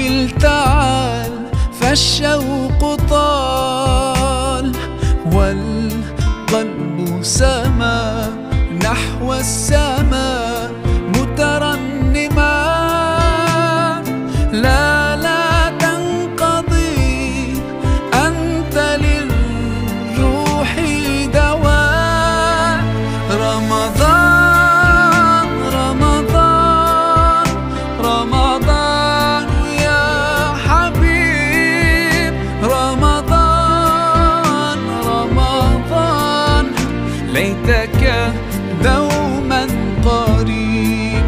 أقبل تعال فالشوق طال، والقلب سما نحو السماء مترنما. لا لا تنقضي أنت للروح دواء. رمضان رمضان رمضان يا حبيب، رمضان رمضان ليتك دوما قريب.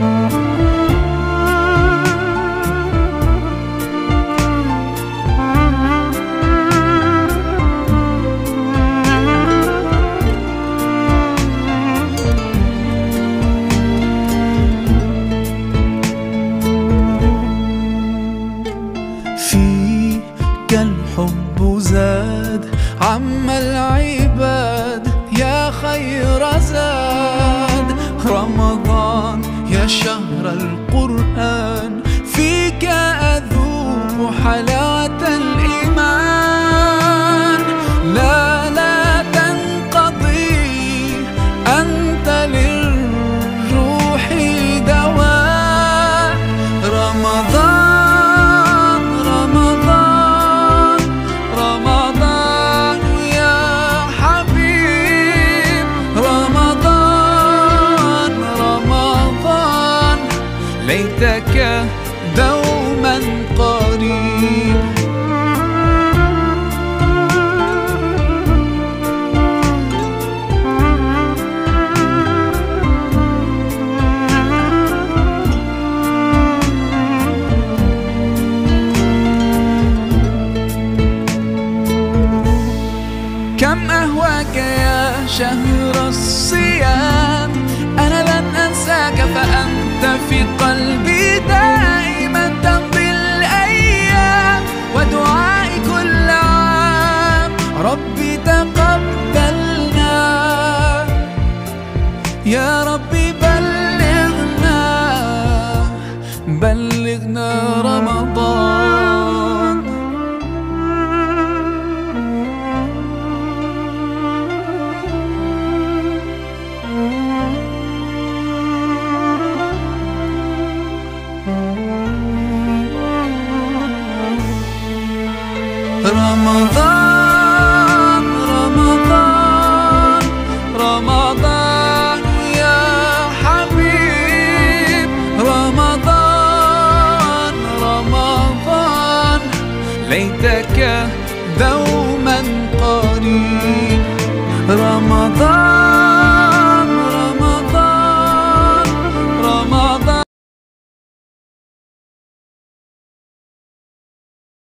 فيك الحب زاد عم العباد يا خير زاد. رمضان يا شهر القرآن فيك أذوق حلاوة الإيمان. لا لا تنقضي أنت للروح دواء. رمضان رمضان رمضان يا حبيب، رمضان رمضان ليتك دوما قريب. كم أهواك يا شهر الصيام، أنا لن أنساك فأنت في قلبي دائما تمضي الأيام. ودعائي كل عام ربي تقبلنا، يا ربي بلغنا بلغنا رمضان. رمضان رمضان رمضان يا حبيب، رمضان رمضان ليتك